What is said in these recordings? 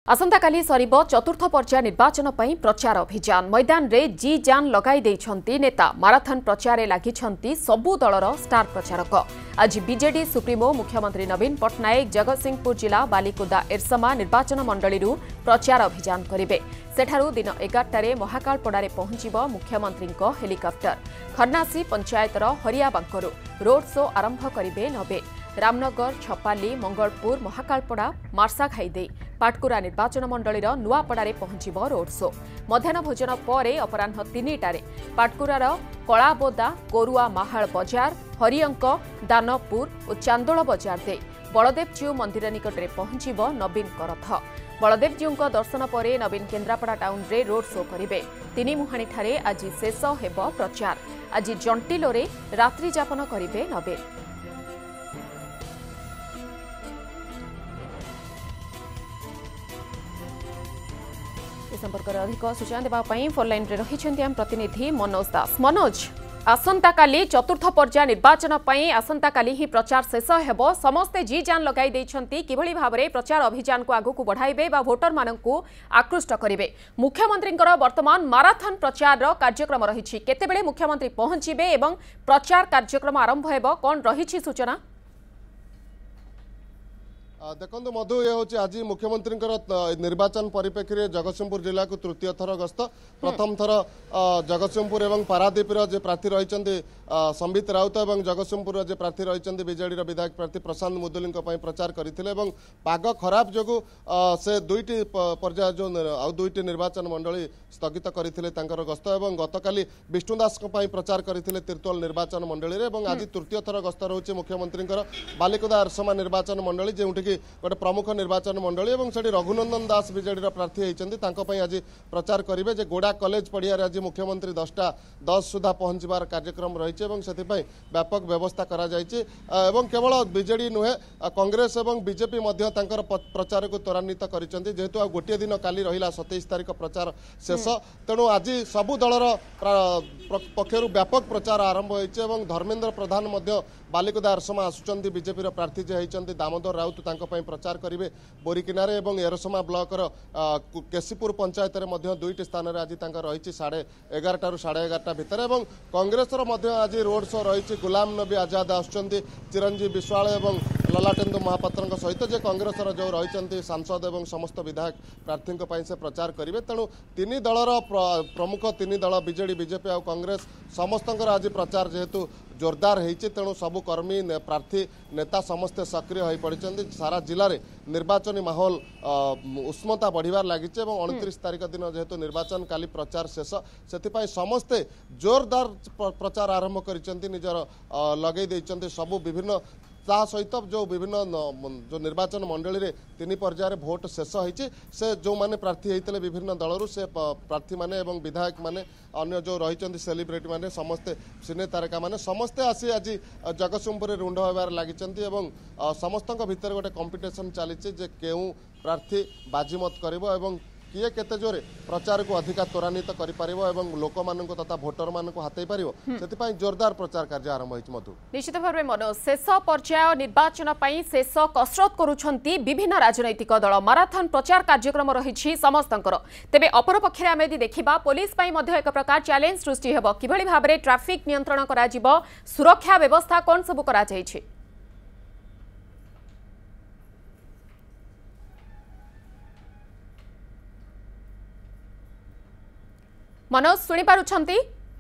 आसंताकाली सरिब चतुर्थ पर्याय निर्वाचन पर प्रचार अभियान मैदान रे जी जान लगाई देइछंती नेता माराथन प्रचार लागिछंती सबु दलर स्टार प्रचारक। आज बीजेडी सुप्रीमो मुख्यमंत्री नवीन पट्टनायक जगतसिंहपुर जिला बालिकुदा एरसमा निर्वाचन मंडली प्रचार अभियान करेंगे। सेठारु दिन 11 महाकालपड़ा पहुंचब मुख्यमंत्री हेलिकप्टर। खरनासी पंचायतर हरियाबांकरू रोड शो आरंभ करेंगे नवीन। रामनगर छपाली मंगलपुर महाकालपड़ा मार्साखाई पाटकुरा निर्वाचन मंडली नुआपड़े पहुंचब रोड शो। मध्याह्न भोजन पर अपराह 3टारे पाटकुरार कलाबोदा कोरुआ माहाल बजार हरियंक दानपुर और चांदोल बजार दे बलदेवजीउ मंदिर निकट में पहुंचब नवीन रथ। बलदेवजीउ दर्शन पर नवीन केन्द्रापड़ा टाउन रे रोड शो करेंगे। तीनिमुहाणी ठारे आज शेष हेब प्रचार। आज जंटिलोरे रात्रि जापन करेंगे नवीन। संपर्क में अधिक सूचना देवाई फोन लाइन रे रही आम प्रतिनिधि मनोज दास। मनोज, आसंता काली चतुर्थ पर्याय निर्वाचन पर आसंता काली ही प्रचार शेष हेब। समस्ते जी जान लगाई देइछंती किभली भाबरे प्रचार अभियान को आगु को बढ़ाइबे बा भोटर माननकु आकृष्ट करिवे। मुख्यमंत्री वर्तमान माराथन प्रचार कार्यक्रम रही केतेबेले मुख्यमंत्री पहुंचीबे एवं प्रचार कार्यक्रम आरंभ हेब कोन रही सूचना? देखो मधु ये हूँ आज मुख्यमंत्री निर्वाचन परिप्रेक्षी जगतसिंहपुर जिला को तृतीय थर गस्त। प्रथम थर जगतसिंहपुर एवं पारादीप प्रार्थी रही संबित राउत और जगतसिंहपुर प्रार्थी रही बीजेडी विधायक प्रार्थी प्रशांत मुदुली प्रचार करते पाग खराब जो से दुईटी पर्याय जो आउ दुईटी निर्वाचन मंडली स्थगित करते गस्त और गतकाली विष्णुदास प्रचार करते तिर्तोल निर्वाचन मंडली आज तृतीय थर गस्त रोचे मुख्यमंत्री बालिकुदा एरसमा निर्वाचन मंडली जो गोटे प्रमुख निर्वाचन मंडली और से रघुनंदन दास बीजेडी प्रार्थी होती आज प्रचार करेंगे जे गोड़ा कॉलेज पड़िया आज मुख्यमंत्री 10:10 सुधा पहुंचबार कार्यक्रम रही से व्यापक व्यवस्था करा केवल बीजेडी नुहे कांग्रेस और बीजेपी प्रचार को त्वरान्वित करेतु गोटे दिन काली रहा 27 तारिख प्रचार शेष। तेणु आज सबु दलर पक्षर व्यापक प्रचार आरंभ होती। धर्मेन्द्र प्रधान बालिकुदा एरसमा आसुचंती बीजेपी प्रार्थी जे होती दामोदर राउत प्रचार करेंगे बोरीकिनारे और एरसमा ब्लॉकर केसीपुर पंचायत में दुईटी स्थान में आज रही 11:30 ରୁ 11:30 भितर। कांग्रेस आज रोड शो रही गुलाम नबी आजाद आसुचंती चिरंजीव विश्वाल और ललाटेन्दु महापात्र सहित जे कांग्रेस जो रही सांसद और समस्त विधायक प्रार्थी से प्रचार करेंगे। तेणु तीन दलर प्रमुख तीन दल बीजेडी बीजेपी और कांग्रेस समस्त आज प्रचार जेहेतु जोरदार होती तेणु सबु कर्मी प्रार्थी नेता समस्ते सक्रिय हो पड़ी। सारा जिले में निर्वाचन माहौल उष्मता बढ़िबार लगी। 29 तारिख दिन जेहेतु निर्वाचन काली प्रचार शेष से समस्ते जोरदार प्रचार आरंभ कर निजर लगे सबु विभिन्न सहित जो विभिन्न जो निर्वाचन मंडली रे 3 पर्यायर भोट शेष होती से जो माने प्रार्थी होते विभिन्न दलरू से प्रार्थी माने एवं विधायक माने अन्य जो रही सेलिब्रिटी माने समस्ते सिने तारका माने समस्ते आसी आज जगतसिंहपुर रुंड होबार लगी। समस्त भितर गोटे कंपिटिशन चली केउ प्रार्थी बाजीमत करिवो एवं किए केते जोरे प्रचार को अधिक त्वरान्वित करिपारिबो एवं लोक मानक तथा भोटर मानक हाथै पारिबो सेतिपाई जोरदार प्रचार कार्य आरंभ होइछ। मधु निश्चित भाव मनोज शेष पर्याय निर्वाचन पई शेष कसरत करूछंती विभिन्न राजनैतिक दल माराथन प्रचार कार्यक्रम रही समस्तंकर। तेबे अपर पक्षरे आमे देखिबा पुलिस पई मध्ये एक प्रकार चैलेंज सृष्टि हेबो किभली भाबरे ट्रैफिक नियंत्रण करा जिवो सुरक्षा व्यवस्था कोन सब करा जायछि? मनोज शुणी पारुछंती?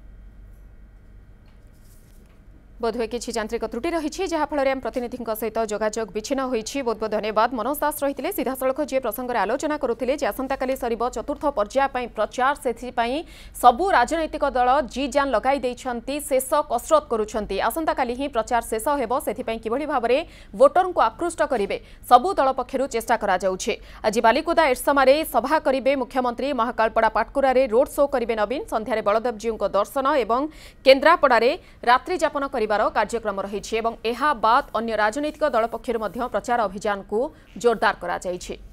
बोधवे किसी यांत्रिक त्रुटि रही जहाँफल आम प्रतिनिधि सहित जोगाजोग विच्छिन्न होती। बहुत बहुत धन्यवाद। मनोज दास रही सीधा सड़क जी प्रसंग में आलोचना करुले आसंताकाली सरिब चतुर्थ पर्याय प्रचार से सबु राजनैतिक दल जी जान लगाई देइछंती शेष कसरत करुछंती। आसंताकाली ही प्रचार शेष हेब से किभली भाबरे वोटर को आकृष्ट करेंगे सबु दल पक्षरु चेष्टा करा जाउछे। आज बालिकुदा एरसमारे सभा करेंगे मुख्यमंत्री महाकालपड़ा पाटकुरा रोड शो करेंगे नवीन। संध्यारे बलदेवजीउ दर्शन और केन्द्रापड़ा रात्रि जापन कार्यक्रम रही। बाद अन्य राजनैतिक दल पक्षर प्रचार अभियान को जोरदार करा जायछि।